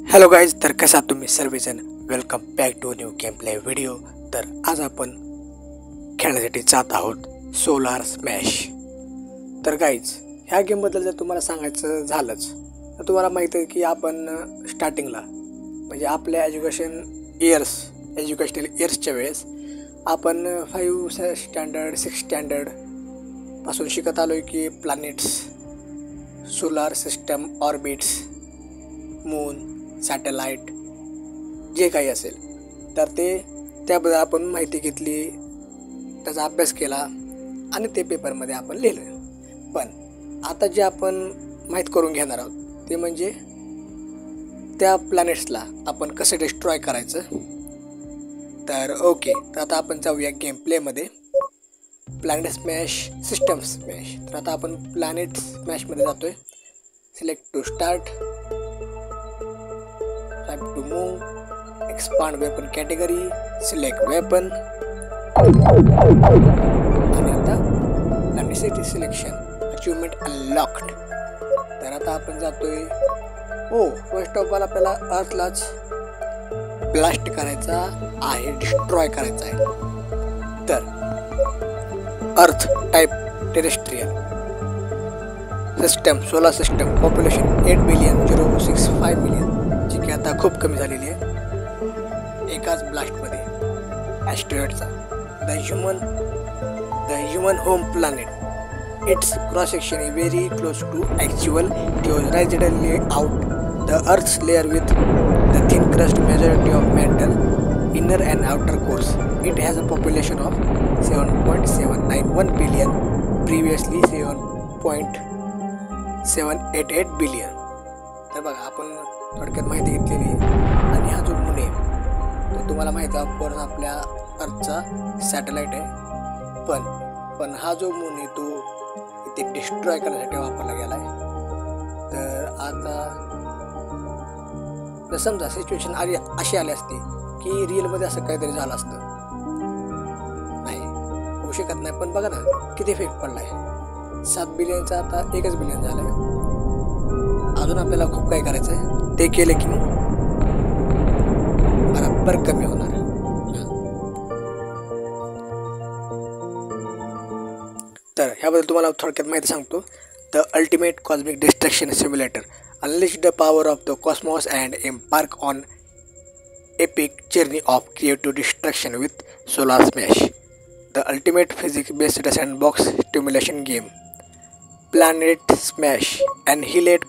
Hello guys, तर कसा तुम्ही सर्वजण. Welcome back to new game play video. तर आज आपण खेळण्यासाठी जात आहोत सोलार स्मॅश. तर गाईज, ह्या गेमबद्दल जर तुम्हाला सांगायचं झालंच तर तुम्हाला माहीत आहे की आपण स्टार्टिंगला म्हणजे आपल्या एज्युकेशनल इयर्सच्या वेळेस आपण 5 स्टँडर्ड 6 स्टँडर्डपासून शिकत आलो आहे की planets, solar system, orbits, moon, satellite जे काही असेल तर त्याबद्दल आपण माहिती घेतली, त्याचा अभ्यास केला आणि ते पेपरमध्ये आपण लिहिलं. पण आता जे आपण माहीत करून घेणार आहोत ते म्हणजे त्या प्लॅनेट्सला आपण कसं डिस्ट्रॉय करायचं. तर ओके, तर आता आपण जाऊया गेम प्लेमध्ये. Planet smash, system smash. तर आता आपण प्लॅनेट स्मॅशमध्ये जातो आहे. Select to start, type to move, expand weapon category, select weapon आणि आता प्लॅनेट सिलेक्शन, अचिव्हमेंट अनलॉक्ड. तर आता आपण जातोय. फर्स्ट ऑफ ऑल आपल्याला अर्थलाच ब्लास्ट करायचा आहे, डिस्ट्रॉय करायचा आहे. तर Earth type terrestrial, system solar system, population 8,065 million, जी की आता खूप कमी झालेली आहे एकाच ब्लास्टमध्ये ॲस्ट्रॉइडचा. The human home planet, it's cross section is very close to actual theorized layout. The Earth's layer with the thin crust majority of metal inner and outer cores. It has a population of 7.791 billion, previously 7.788 billion. तर बघा, आपण थोडक्यात माहिती घेतलेली. आणि हा जो moon आहे तो तुम्हाला माहिती आहे ऑफकोर्स आपल्या अर्थचा सॅटेलाईट आहे. पण हा जो मून आहे तो इथे डिस्ट्रॉय करण्यासाठी वापरला गेला आहे. तर आता जर समजा सिच्युएशन अशी आली असती की रिअलमध्ये असं काहीतरी झालं असतं, नाही होऊ शकत नाही. पण बघा ना किती इफेक्ट पडला आहे. 7 बिलियनचा आता 1 बिलियन झालं आहे. अजून आपल्याला खूप काही करायचं आहे. ते केले की मग बरोबर कमी होणार. तर ह्याबद्दल तुम्हाला थोडक्यात माहिती सांगतो. The ultimate cosmic destruction simulator, unleash the power of the cosmos and embark on epic journey of creative destruction with Solar Smash, the ultimate physics-based sandbox simulation game. Planet Smash, annihilate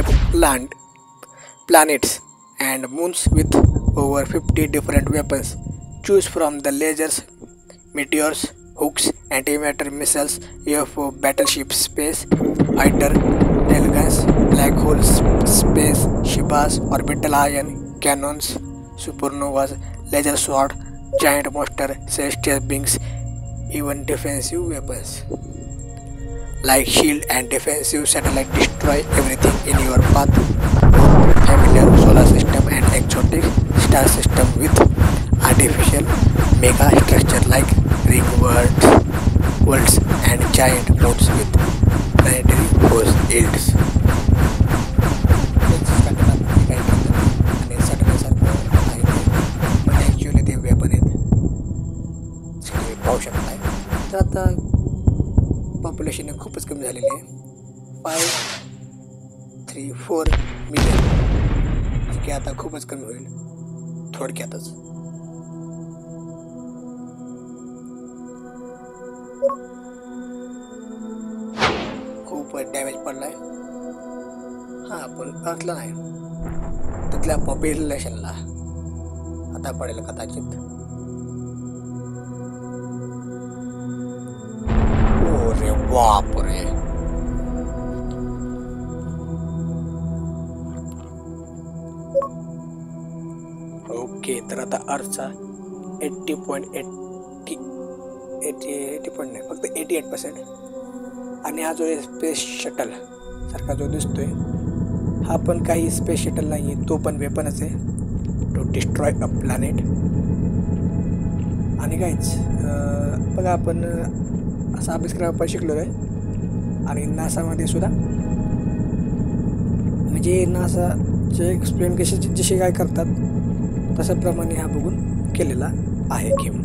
planets and moons with over 50 different weapons. Choose from the lasers, meteors, hooks, antimatter missiles, UFO, battleships, space fighter, railguns, black holes, space ships, orbital ion cannons, supernovas, laser sword, giant monster, celestial beings, even defensive weapons like shield and defensive satellite. Destroy everything in your path. Familiar solar system and exotic star system with artificial mega structure like ring worlds and giant moons with planetary force fields. आणि सॅटेलाईटसारखं आहे पण actually ते weapon आहेत, पाहू शकताय. तर आता population खूपच कमी झालेली आहे, 534 मिलियन, जी की आता खूपच कमी होईल थोडक्यातच. खूप डॅमेज पडला आहे. हां, पण अर्थला नाही, तिथल्या पॉप्युलेशनला आता पडेल कदाचित. रे बापरे. ओके, तर आता अर्थचा 88% आणि हा जो स्पेस शटल सारखा जो दिसतोय हा पण काही स्पेस शटल नाही आहे, तो पण वेपनच आहे, टू डिस्ट्रॉय अ प्लॅनेट. आणि काहीच बघा, आपण असा अभ्यास करायला पण शिकलो आहे. आणि नासामध्ये सुद्धा म्हणजे नासा जे एक्सप्लेन जसे काय करतात तशाप्रमाणे हा बघून केलेला आहे गेम.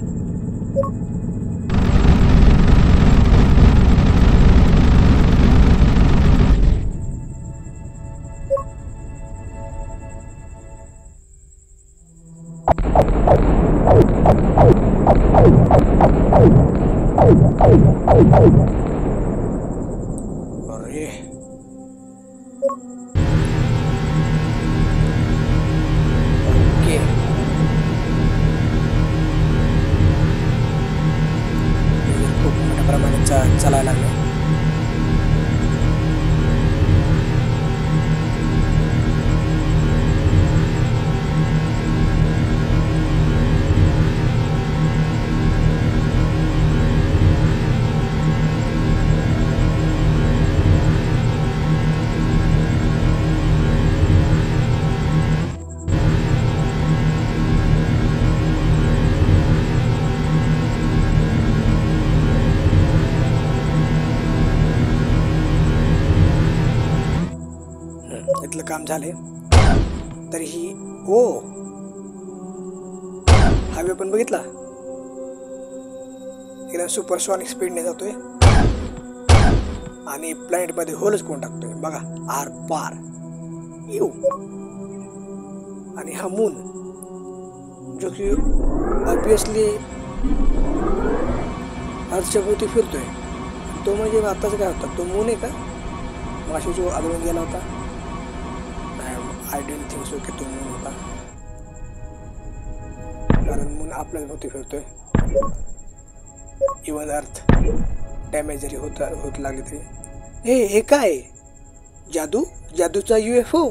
अरे ओके, खूप मोठ्या प्रमाणात चालायला लागले. इथलं काम झाले तरीही ओ हायवे पण बघितला, एकदम सुपरसॉनिक स्पीडने जातोय आणि प्लॅनेट मध्ये होलच कोण टाकतोय बघा, आर पार यू. आणि हा मून जो की ऑब्विसली अर्थच्या भोवती फिरतोय, तो म्हणजे आताच काय होता, तो मून आहे का माशी जो आदळून गेला होता? आय डोंट थिंक सो की तो मून होता, कारण मून आपल्याच भोवती फिरतोय. इवन अर्थ डॅमेज जरी होत लागली तरी. हे काय जादूचा UFO?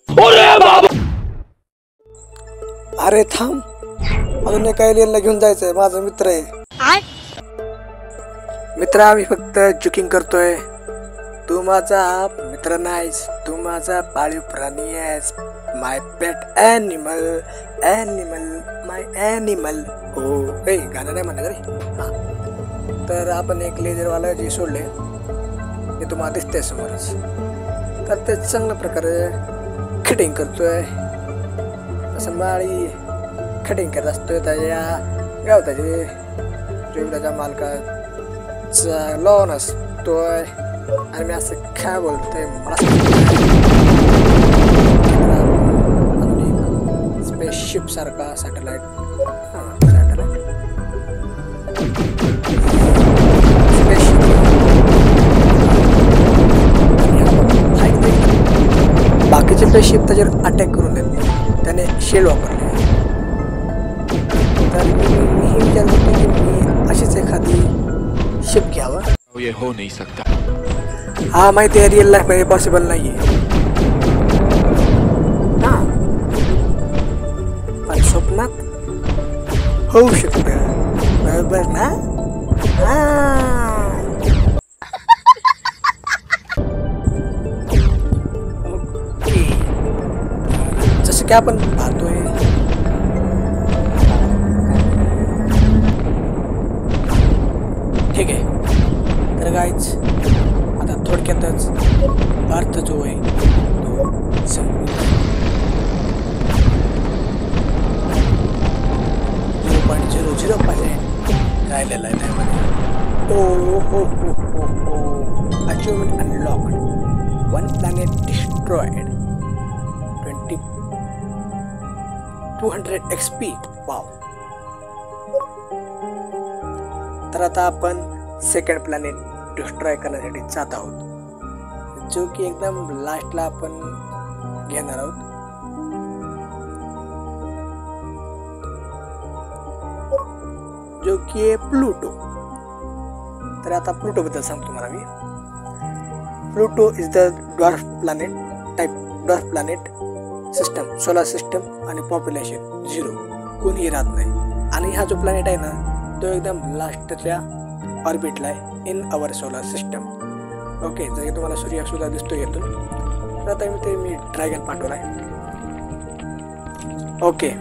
अरे थांब, अजून एका एलियनला घेऊन जायचंय, माझा मित्र आहे. मित्र आम्ही फक्त जोकिंग करतोय, तू माझा मित्र नाहीस, तू माझा पाळीव प्राणी आहेस. My pet animal my animal. हो हे गाणं नाही म्हणत रे. हां, तर आपण एक लेझरवाला जे सोडले ते तुम्हाला दिसतंय समोरच, तर ते चांगल्या प्रकारे खटिंग करतोय. असं माळी खटिंग करत असतोय त्याच्या गावताचे जो त्याच्या मालकाचा लॉन असतोय. आणि मी असं काय बोलतोय, मला स्पेसशिप सारखा सॅटेलाइट बाकीचे स्पेसशिप त्याच्यावर अटॅक करून देते, त्याने शेल वापरले. तर मी विचार करतो की मी अशीच एखादी शिप घ्यावा. ये हो नहीं सकता. हा माहिती आहे, रिअल लाईफ मध्ये पॉसिबल नाहीये. हा पण स्वप्नात होऊ शकत, बरोबर ना? ओके, जसं की आपण पाहतोय ठीक आहे. तर गाईज आता थोडक्यातच अर्थ जो आहे तो संपूर्ण 0.00% राहिलेला आहे त्यामध्ये. Achievement unlocked, 1 planet destroyed, 200 XP. Wow. तर आता आपण सेकंड प्लॅनेट डिस्ट्रॉय करण्यासाठी जात आहोत, जो की एकदम लास्टला आपण घेणार आहोत. जो की आहे प्लुटो. तर आता प्लुटो बद्दल सांगतो तुम्हाला मी. Pluto is the dwarf planet type, dwarf planet system, solar system आणि पॉप्युलेशन 0, कोणीही राहत नाही. आणि हा जो प्लॅनेट आहे ना तो एकदम लास्टच्या ऑर्बिटला आहे in our solar system. Okay, जर की तुम्हाला सूर्य सुद्धा दिसतो येतून. तर आता मी ड्रॅगन पाठवला आहे. Okay,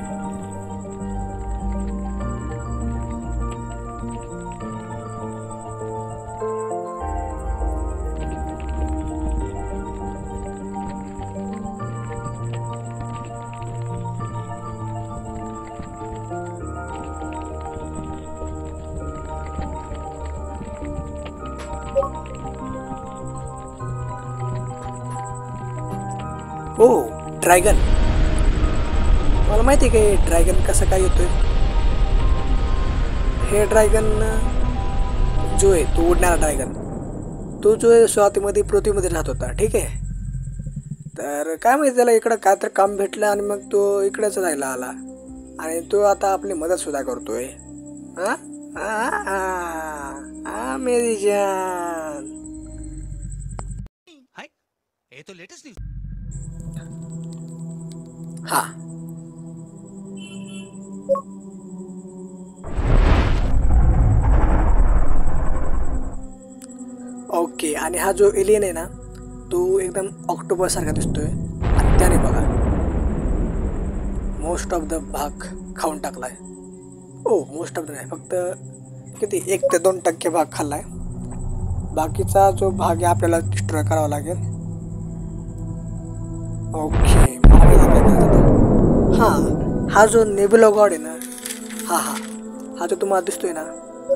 dragon. मला माहिती आहे का ड्रॅगन कसं काय येतोय. हे ड्रॅगन जो आहे तो उडणारा ड्रॅगन, तो जो आहे स्वातीमध्ये पृथ्वीमध्ये राहत होता. ठीक आहे. तर काय माहिती त्याला इकडं काय तर काम भेटलं आणि मग तो इकडेच राहायला आला आणि तो आता आपली मदत सुद्धा करतोय. मेरी जान. ये तो लेटेस्ट न्यूज. हा ओके. आणि हा जो एलियन आहे ना तो एकदम ऑक्टोबर सारखा दिसतोय आणि त्याने बघा मोस्ट ऑफ द भाग खाऊन टाकलाय. मोस्ट ऑफ द नाही, फक्त किती 1 ते 2% भाग खाल्लाय. बाकीचा जो भाग आहे आपल्याला डिस्ट्रॉय करावा लागेल. ओके. हा जो नेबुला गॉड आहे ना, हा जो तुम्हाला दिसतोय ना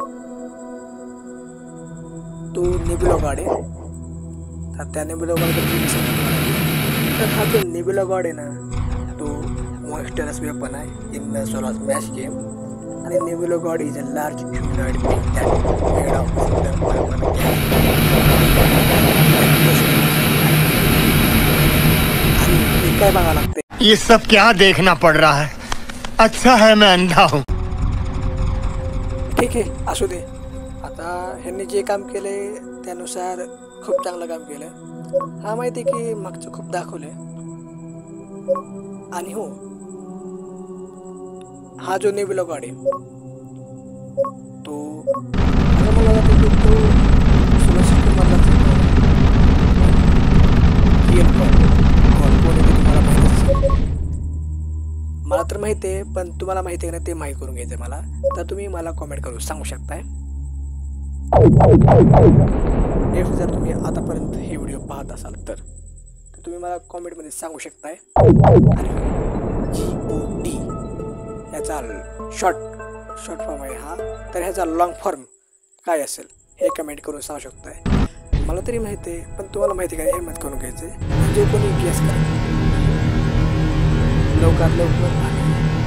तो नेबुला गॉड आहे. तर त्या नेबुला गॉड तर हा जो नेबुला गॉड आहे ना तो मॉन्स्टरस वेपन आहे in the solar smash game. आणि nebula god is a large humanoid being that made of आणि काय बघावं लागते. ये सब क्या देखना पड़ रहा है. अच्छा है मैं अंधा हूँ. ठीक आहे, असू दे. आता ह्यांनी जे काम केले त्यानुसार खूप चांगलं काम केलं. हा माहिती आहे की मागचं खूप दाखवलं. आणि हो, हा जो नेबुला गॉड आहे तो मला वाटतं की तो सोलर सिस्टममधला मला तर माहिती आहे, पण तुम्हाला माहिती आहे ना ते माहीत करून घ्यायचं मला. तर तुम्ही मला कॉमेंट करून सांगू शकताय. जर तुम्ही आतापर्यंत हे व्हिडिओ पाहत असाल तर तुम्ही मला कॉमेंटमध्ये सांगू शकताय. आणि GOD ह्याचा शॉर्ट फॉर्म आहे हा. तर ह्याचा लॉंग फॉर्म काय असेल हे कमेंट करून सांगू शकताय. मला तरी माहिती आहे, पण तुम्हाला माहिती आहे का हे मत करून घ्यायचं आहे. जो कोणी गेस करा लवकरात लवकर आणि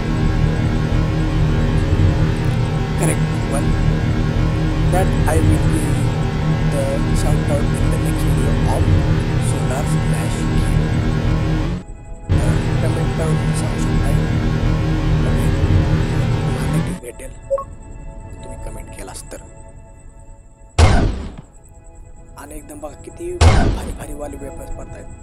correct one that I will give the shout out in the next video of Solar Smash game. Comment करून सांगू शकताय. तुम्हाला भेटेल तुम्ही कमेंट केलास तर. आणि एकदम बघा किती भारी वाली वेपन्स पडतायत.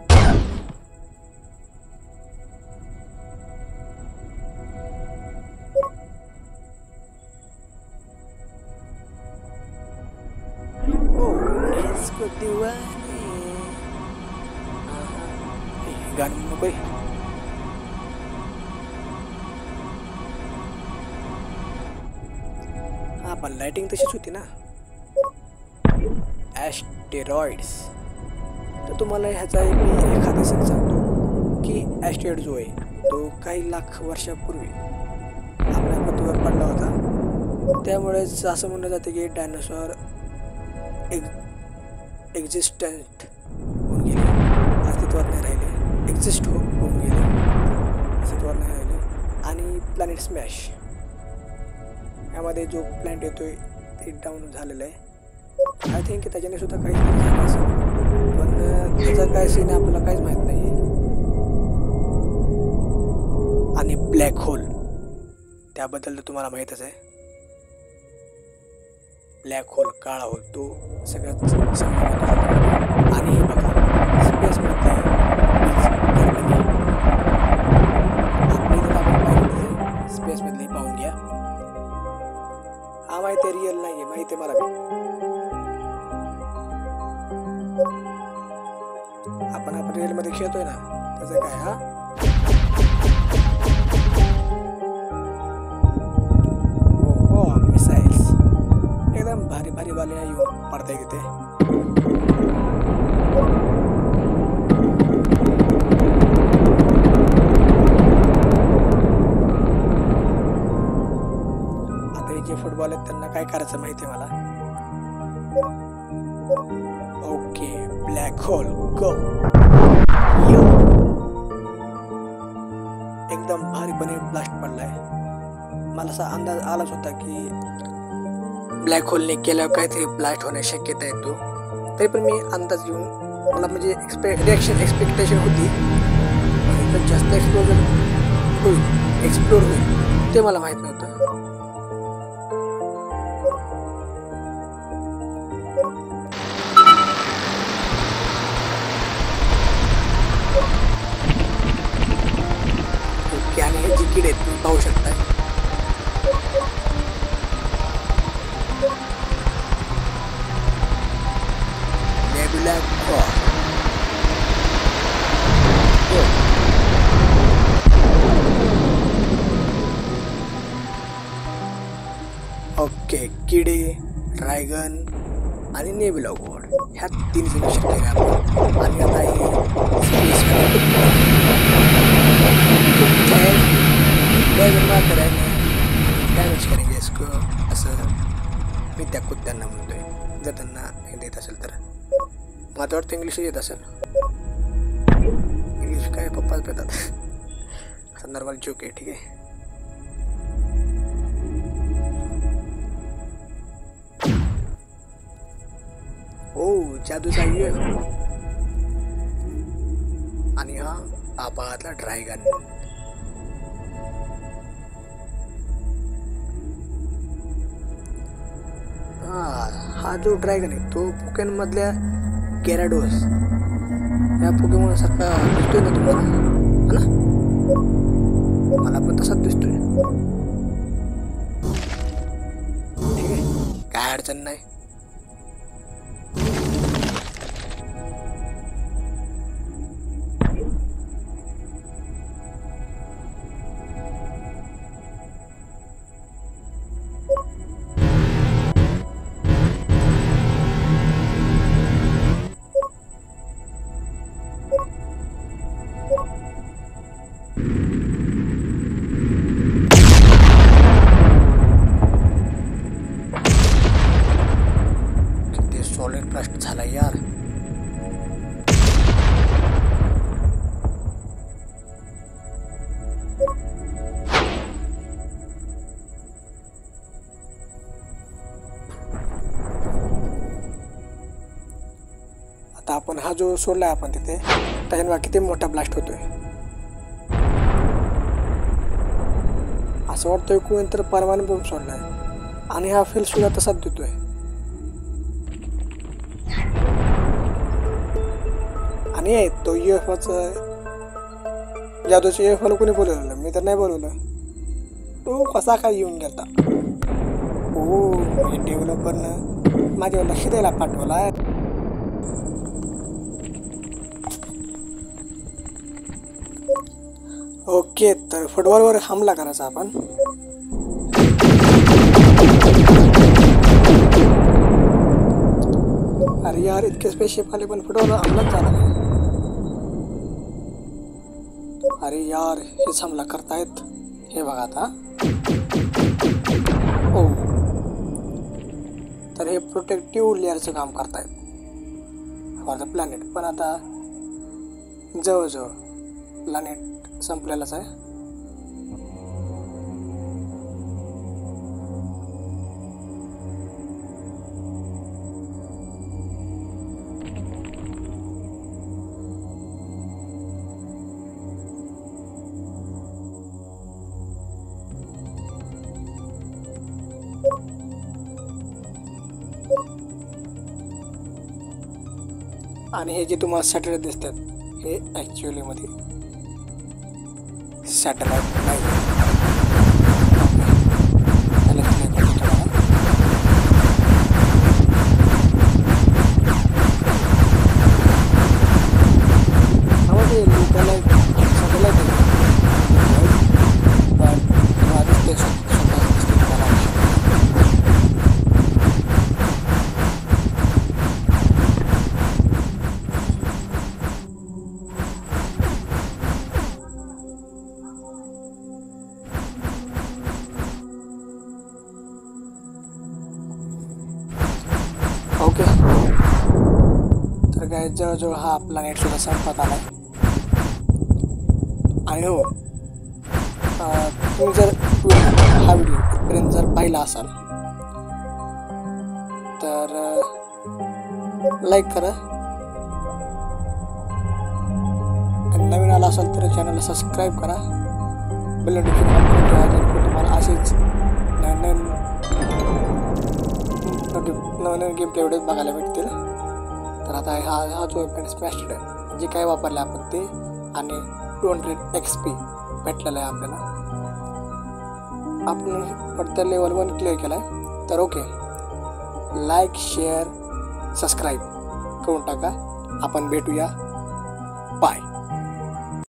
गाणं नको आहे. हा पण लाइटिंग तशीच होती ना. ॲस्टेरॉइड्स. तर तुम्हाला ह्याचा मी एखादा सीन सांगतो की ॲस्टेरॉइड जो आहे तो काही लाख वर्षापूर्वी आपल्या पृथ्वीवर पडला होता. त्यामुळेच असं म्हणलं जातं की डायनोसॉर एक्झिस्टंट होऊन गेले, अस्तित्वात नाही राहिले. एक्झिस्ट होऊन गेले, अस्तित्वात नाही राहिले. आणि प्लॅनेट स्मॅश यामध्ये जो प्लॅनेट येतोय ते डाऊन झालेलं आहे. आय थिंक त्याच्याने सुद्धा काही झालं असेल, पण त्याचा काय सीन आपल्याला काहीच माहीत नाही आहे. आणि ब्लॅक होल त्याबद्दल तर तुम्हाला माहीतच आहे. ब्लॅक होल, काळा होल, तो सगळ्यात समोर. आणि हे बघा स्पेसमध्ये स्पेसमधली पाहून घ्या. हा माहिती आहे, रिअल नाही आहे, माहिती आहे मला. आपण रिअलमध्ये खेळतोय ना त्याचं काय. हा हो मिसाईल्स एकदम भारी वाले येऊन पडताय तिथे. आता हे जे फुटबॉल आहेत त्यांना काय करायचं माहिती आहे मला. Okay black hole go. एकदम भारीपणे ब्लास्ट पडलाय. मला असा अंदाज आलाच होता की ब्लॅक होलने केल्यावर काहीतरी ब्लास्ट होण्याची शक्यता येतो. तरी पण मी अंदाज घेऊन मला म्हणजे एक्सपेक्टेशन होती पण जास्त एक्सप्लोर होईल ते मला माहीत नव्हतं. ओके, आणि हे जी किडे आहेत तुम्ही पाहू शकता. ओके, किडे, ड्रॅगन आणि नेबुला गॉड ह्या तीन सिलेक्शन केले आपण. आणि आता हे डॅमेज करेंगे इसको असं मी त्या कुत्त्यांना म्हणतोय, जर त्यांना हे देत असेल तर. मला वाटतं इंग्लिश येत असेल. इंग्लिश काय पप्पाच पेतात असं नॉर्मल जोक आहे. ठीक आहे. ओ जादूचा UFO आणि हा आबादला ड्रॅगन. हा जो ड्रॅगन आहे तो पोकेमॉन मधल्या गॅराडोस या पोकेमॉन सारखा दिसतोय ना तुम्हाला, है ना? मला पण तसाच दिसतोय. ठीक आहे, काय अडचण नाही. सॉलिड ब्लास्ट झाला यार. आता आपण हा जो सोडलाय आपण तिथे त्याच्यानं किती मोठा ब्लास्ट होतोय असं वाटतंय. कोणी तर परमानंट बॉम्ब सोडलाय आणि हा फील सुद्धा तसाच देतोय. आणि तो UFOचं जादूच्या UFOला कोणी बोलवलं? मी तर नाही बोलवलं. तो कसा काय येऊन गेला? हो, डेव्हलपरनं माझ्यावर लक्ष द्यायला पाठवला. ओके, तर फुटबॉलवर हमला करायचा आपण. अरे यार, इतके स्पेसशिप आले पण फुटबॉलवर हमलाच झाला नाही. अरे यार, हेच हमला करतायत. हे बघा आता. ओ, तर हे प्रोटेक्टिव्ह लेअरचं काम करतायत फॉर द प्लॅनेट. पण आता जवळजवळ प्लॅनेट संपलेलाच आहे. आणि हे जे तुम्हाला सॅटेलाइट दिसतात हे ॲक्च्युअली मध्ये सॅटेलाइट नाही. ओके, तर काय जवळजवळ हा प्लॅनेट सुद्धा संपत आला. आणि हो, तुम्ही जर हा व्हिडिओ इथपर्यंत जर पाहिला असाल तर लाईक करा आणि नवीन आला असाल तर चॅनलला सबस्क्राईब करा, बेल नोटिफिकेशन ऑन करून ठेवा जेणेकरून तुम्हाला असेच नवीन गेम प्ले व्हिडिओ बघायला भेटतील. तर आता हा जो स्मॅशड आहे जे काय वापरलं आपण ते आणि 200 XP भेटलेलं आहे आपल्याला. आपण फक्त लेवल 1 क्लिअर केला आहे. तर ओके, लाईक शेअर सबस्क्राईब करून टाका. आपण भेटूया. बाय.